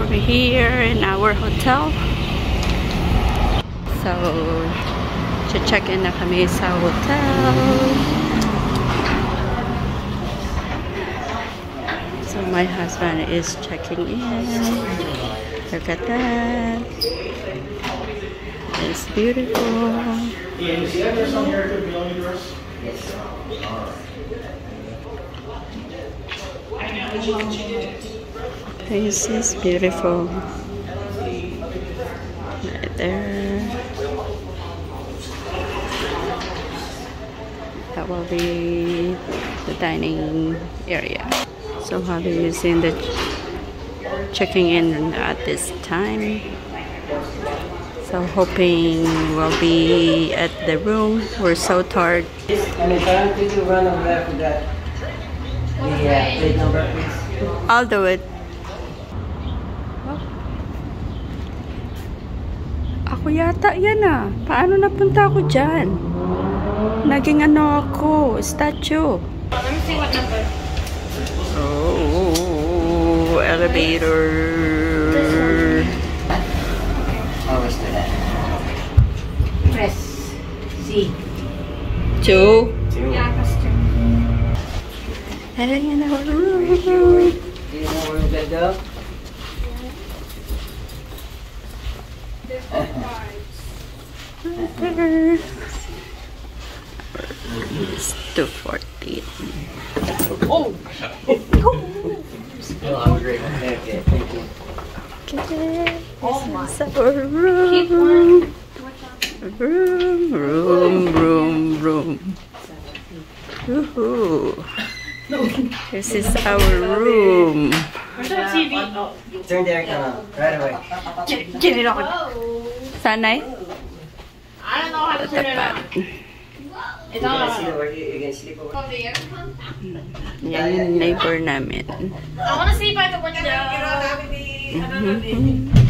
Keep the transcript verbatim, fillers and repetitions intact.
We're here in our hotel. So, check-in na kami sa hotel. So, my husband is checking in. Look at that. It's beautiful. This is beautiful. Right there. That will be the dining area. So Hubby is in the checking in at this time. So hoping we'll be at the room. We're so tired. I'll do it. Ako yata yan ah. Paano napunta ako dyan? Naging ano ako, statue. Let me see what number. Oh, elevator. Always do that. Press C. Two. Two. Yeah, press two. Heading in our room. Do you know where the bed go? It's two fourteen. Oh! Oh, I'm great. Okay, thank you. Okay. Oh my. This is our Keep room. one. Room, room, room, room. Woohoo. This is our room. Where's the T V? Turn the aircon on right away. Get, get it on. Sanay? I don't know how to turn it on. It's You can see on. the work. You can sleep over. Oh, the aircon? Yan yung neighbor namin. I want to see if I can watch the... Mhm.